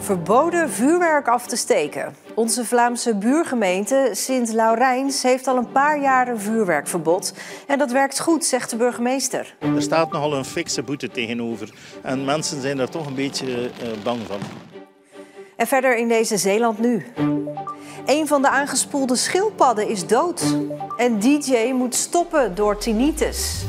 Verboden vuurwerk af te steken. Onze Vlaamse buurgemeente Sint-Laurijns heeft al een paar jaar een vuurwerkverbod. En dat werkt goed, zegt de burgemeester. Er staat nogal een fikse boete tegenover. En mensen zijn daar toch een beetje bang van. En verder in deze Zeeland nu. Een van de aangespoelde schildpadden is dood. En DJ moet stoppen door tinnitus.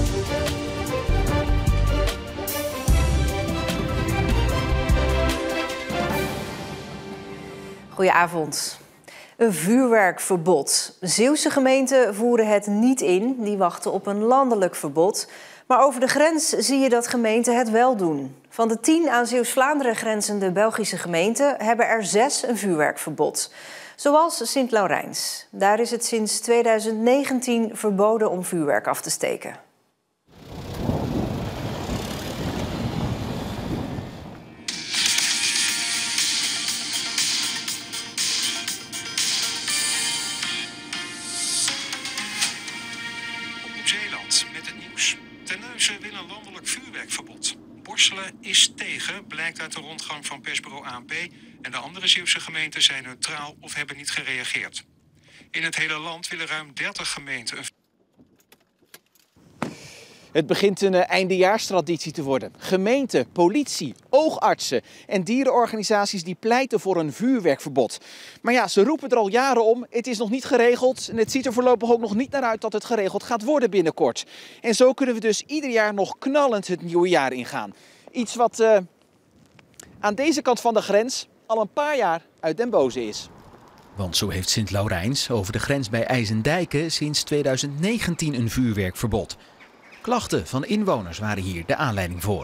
Goedenavond. Een vuurwerkverbod. Zeeuwse gemeenten voeren het niet in. Die wachten op een landelijk verbod. Maar over de grens zie je dat gemeenten het wel doen. Van de 10 aan Zeeuws-Vlaanderen grenzende Belgische gemeenten hebben er 6 een vuurwerkverbod. Zoals Sint-Laurijns. Daar is het sinds 2019 verboden om vuurwerk af te steken. Zeeland met het nieuws. Terneuzen wil een landelijk vuurwerkverbod. Borselen is tegen, blijkt uit de rondgang van persbureau ANP. En de andere Zeeuwse gemeenten zijn neutraal of hebben niet gereageerd. In het hele land willen ruim 30 gemeenten een... Het begint een eindejaarstraditie te worden. Gemeenten, politie, oogartsen en dierenorganisaties die pleiten voor een vuurwerkverbod. Maar ja, ze roepen er al jaren om. Het is nog niet geregeld en het ziet er voorlopig ook nog niet naar uit dat het geregeld gaat worden binnenkort. En zo kunnen we dus ieder jaar nog knallend het nieuwe jaar ingaan. Iets wat aan deze kant van de grens al een paar jaar uit den boze is. Want zo heeft Sint-Laurijns over de grens bij IJsendijke sinds 2019 een vuurwerkverbod. Klachten van inwoners waren hier de aanleiding voor.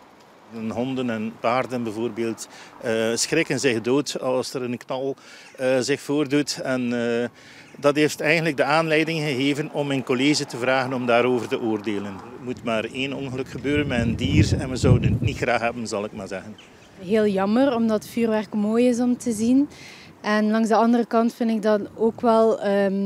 Honden en paarden bijvoorbeeld schrikken zich dood als er een knal zich voordoet. En dat heeft eigenlijk de aanleiding gegeven om een college te vragen om daarover te oordelen. Er moet maar 1 ongeluk gebeuren met een dier en we zouden het niet graag hebben, zal ik maar zeggen. Heel jammer, omdat vuurwerk mooi is om te zien. En langs de andere kant vind ik dat ook wel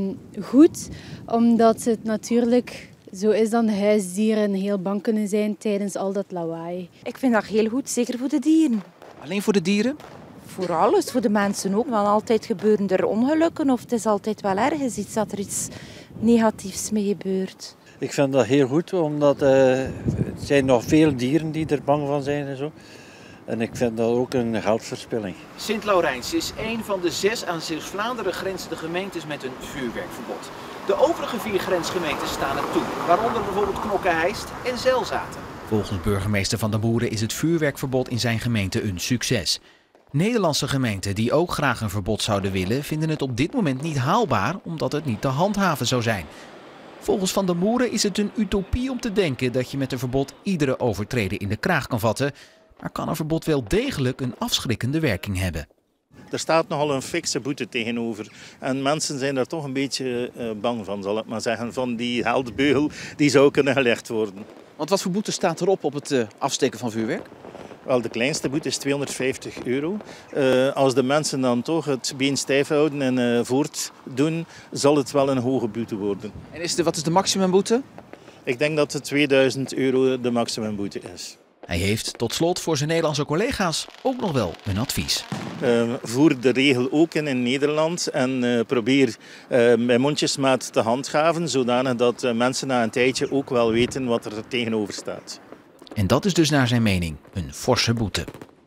goed, omdat het natuurlijk... Zo is dan de huisdieren heel bang kunnen zijn tijdens al dat lawaai. Ik vind dat heel goed, zeker voor de dieren. Alleen voor de dieren? Voor alles, voor de mensen ook. Want altijd gebeuren er ongelukken of het is altijd wel ergens iets dat er iets negatiefs mee gebeurt. Ik vind dat heel goed, omdat er zijn nog veel dieren die er bang van zijn en zo. En ik vind dat ook een geldverspilling. Sint-Laurijns is een van de 6 aan Zeeuws-Vlaanderen grenzende gemeentes met een vuurwerkverbod. De overige 4 grensgemeenten staan het toe, waaronder bijvoorbeeld Knokke-Heist en Zelzaten. Volgens burgemeester Van der Boeren is het vuurwerkverbod in zijn gemeente een succes. Nederlandse gemeenten die ook graag een verbod zouden willen, vinden het op dit moment niet haalbaar, omdat het niet te handhaven zou zijn. Volgens Van der Boeren is het een utopie om te denken dat je met een verbod iedere overtreder in de kraag kan vatten, maar kan een verbod wel degelijk een afschrikkende werking hebben. Er staat nogal een fikse boete tegenover. En mensen zijn daar toch een beetje bang van, zal ik maar zeggen. Van die heldbeugel die zou kunnen gelegd worden. Want wat voor boete staat erop op het afsteken van vuurwerk? Wel, de kleinste boete is €250. Als de mensen dan toch het been stijf houden en voortdoen, zal het wel een hoge boete worden. En wat is de maximumboete? Ik denk dat het €2000 de maximumboete is. Hij heeft tot slot voor zijn Nederlandse collega's ook nog wel een advies. Voer de regel ook in Nederland en probeer bij mondjesmaat te handhaven, zodanig dat mensen na een tijdje ook wel weten wat er tegenover staat. En dat is dus naar zijn mening een forse boete.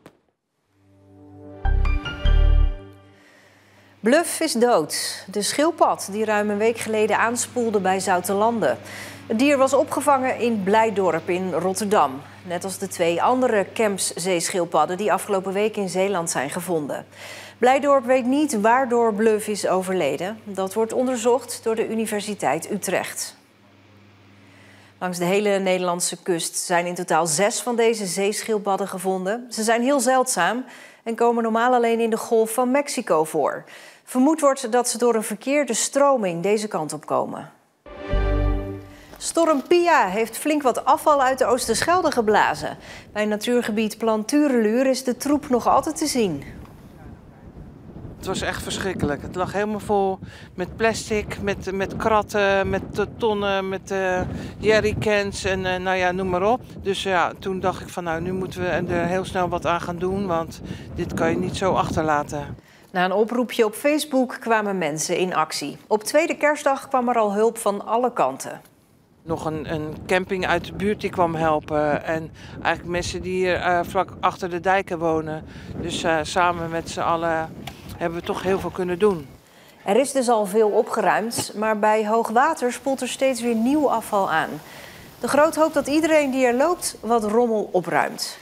Bluff is dood. De schildpad die ruim een week geleden aanspoelde bij Zoutelande. Het dier was opgevangen in Blijdorp in Rotterdam. Net als de 2 andere Kemps-zeeschildpadden die afgelopen week in Zeeland zijn gevonden. Blijdorp weet niet waardoor Bluff is overleden. Dat wordt onderzocht door de Universiteit Utrecht. Langs de hele Nederlandse kust zijn in totaal 6 van deze zeeschildpadden gevonden. Ze zijn heel zeldzaam en komen normaal alleen in de Golf van Mexico voor. Vermoed wordt dat ze door een verkeerde stroming deze kant op komen. Storm Pia heeft flink wat afval uit de Oosterschelde geblazen. Bij natuurgebied Planturenluur is de troep nog altijd te zien. het was echt verschrikkelijk. Het lag helemaal vol met plastic, met kratten, met tonnen, met jerrycans en nou ja, noem maar op. Dus ja, toen dacht ik van nou, nu moeten we er heel snel wat aan gaan doen, want dit kan je niet zo achterlaten. Na een oproepje op Facebook kwamen mensen in actie. Op tweede kerstdag kwam er al hulp van alle kanten. Nog een camping uit de buurt die kwam helpen. En eigenlijk mensen die hier vlak achter de dijken wonen. Dus samen met z'n allen hebben we toch heel veel kunnen doen. Er is dus al veel opgeruimd, maar bij hoogwater spoelt er steeds weer nieuw afval aan. De Groot hoopt dat iedereen die er loopt wat rommel opruimt.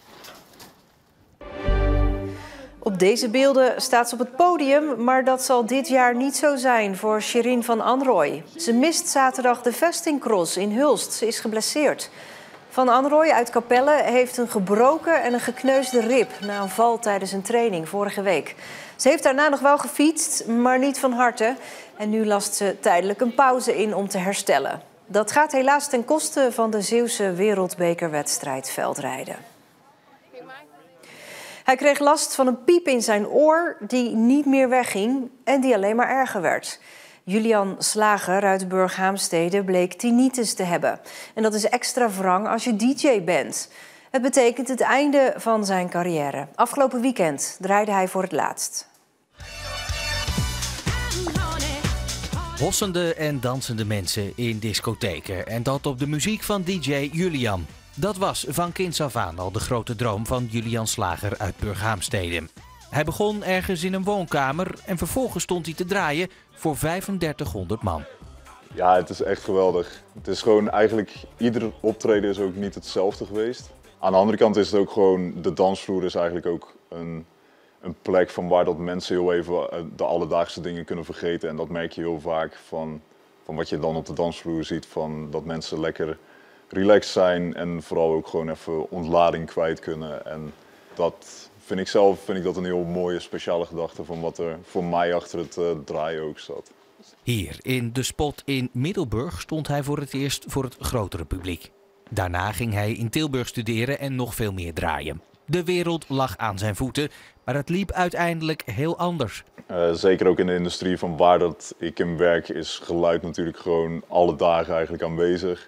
Op deze beelden staat ze op het podium, maar dat zal dit jaar niet zo zijn voor Shirin van Anrooy. Ze mist zaterdag de vestingcross in Hulst. Ze is geblesseerd. Van Anrooy uit Capelle heeft een gebroken en een gekneusde rib na een val tijdens een training vorige week. Ze heeft daarna nog wel gefietst, maar niet van harte. En nu last ze tijdelijk een pauze in om te herstellen. Dat gaat helaas ten koste van de Zeeuwse wereldbekerwedstrijd veldrijden. Hij kreeg last van een piep in zijn oor die niet meer wegging en die alleen maar erger werd. Julian Slager uit Burghaamstede bleek tinnitus te hebben. En dat is extra wrang als je DJ bent. Het betekent het einde van zijn carrière. Afgelopen weekend draaide hij voor het laatst. Hossende en dansende mensen in discotheken. En dat op de muziek van DJ Julian. Dat was van kinds af aan al de grote droom van Julian Slager uit Burghaamstede. Hij begon ergens in een woonkamer en vervolgens stond hij te draaien voor 3500 man. Ja, het is echt geweldig. Het is gewoon eigenlijk, ieder optreden is ook niet hetzelfde geweest. Aan de andere kant is het ook gewoon, de dansvloer is eigenlijk ook een plek van waar dat mensen heel even de alledaagse dingen kunnen vergeten. En dat merk je heel vaak van wat je dan op de dansvloer ziet, van dat mensen lekker relaxed zijn en vooral ook gewoon even ontlading kwijt kunnen. En dat vind ik dat een heel mooie speciale gedachte van wat er voor mij achter het draaien ook zat. Hier in de spot in Middelburg stond hij voor het eerst voor het grotere publiek. Daarna ging hij in Tilburg studeren en nog veel meer draaien. De wereld lag aan zijn voeten, maar het liep uiteindelijk heel anders. Zeker ook in de industrie van waar dat ik in werk is geluid natuurlijk gewoon alle dagen eigenlijk aanwezig.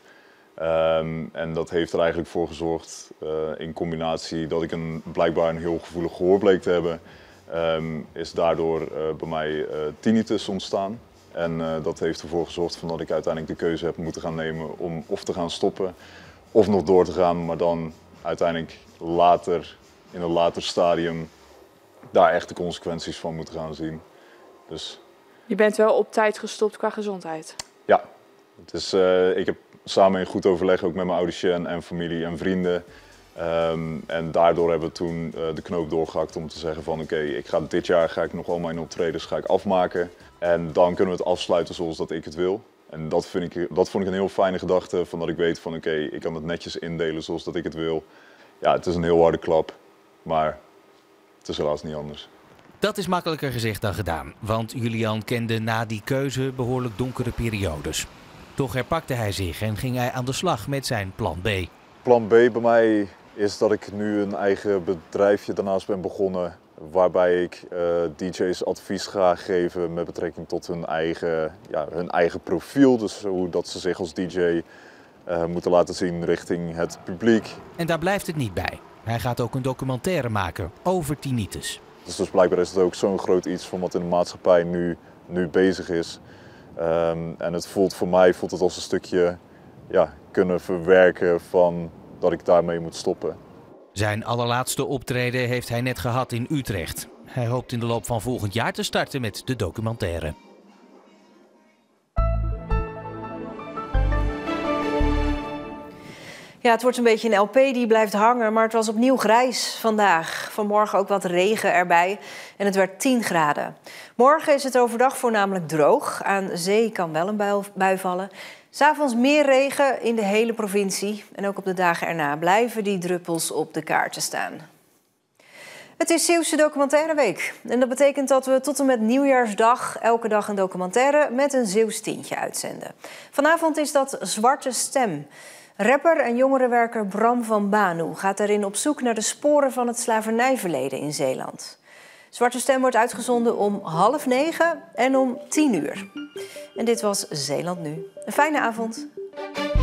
En dat heeft er eigenlijk voor gezorgd, in combinatie dat ik blijkbaar een heel gevoelig gehoor bleek te hebben, is daardoor bij mij tinnitus ontstaan. En dat heeft ervoor gezorgd dat ik uiteindelijk de keuze heb moeten gaan nemen om of te gaan stoppen of nog door te gaan, maar dan uiteindelijk later, in een later stadium, daar echt de consequenties van moeten gaan zien. Dus je bent wel op tijd gestopt qua gezondheid? Ja, dus, ik heb samen in goed overleg ook met mijn ouders en familie en vrienden. En daardoor hebben we toen de knoop doorgehakt om te zeggen van oké, dit jaar ga ik nog al mijn optredens afmaken. En dan kunnen we het afsluiten zoals dat ik het wil. En dat vond ik een heel fijne gedachte, van dat ik weet van oké, ik kan het netjes indelen zoals dat ik het wil. Ja, het is een heel harde klap, maar het is helaas niet anders. Dat is makkelijker gezegd dan gedaan, want Julian kende na die keuze behoorlijk donkere periodes. Toch herpakte hij zich en ging hij aan de slag met zijn plan B. Plan B bij mij is dat ik nu een eigen bedrijfje daarnaast ben begonnen, waarbij ik DJ's advies ga geven met betrekking tot hun eigen profiel. Dus hoe dat ze zich als DJ moeten laten zien richting het publiek. En daar blijft het niet bij. Hij gaat ook een documentaire maken over tinnitus. Dus blijkbaar is het ook zo'n groot iets van wat in de maatschappij nu bezig is. En het voelt voor mij als een stukje kunnen verwerken van dat ik daarmee moet stoppen. Zijn allerlaatste optreden heeft hij net gehad in Utrecht. Hij hoopt in de loop van volgend jaar te starten met de documentaire. Ja, het wordt een beetje een LP die blijft hangen, maar het was opnieuw grijs vandaag. Vanmorgen ook wat regen erbij en het werd 10 graden. Morgen is het overdag voornamelijk droog. Aan zee kan wel een bui vallen. 'S Avonds meer regen in de hele provincie. En ook op de dagen erna blijven die druppels op de kaarten staan. Het is Zeeuwse Documentaireweek. En dat betekent dat we tot en met Nieuwjaarsdag elke dag een documentaire met een Zeeuws tintje uitzenden. Vanavond is dat Zwarte Stem. Rapper en jongerenwerker Bram van Banu gaat daarin op zoek naar de sporen van het slavernijverleden in Zeeland. Zwarte Stem wordt uitgezonden om 8:30 en om 10:00. En dit was Zeeland Nu. Een fijne avond.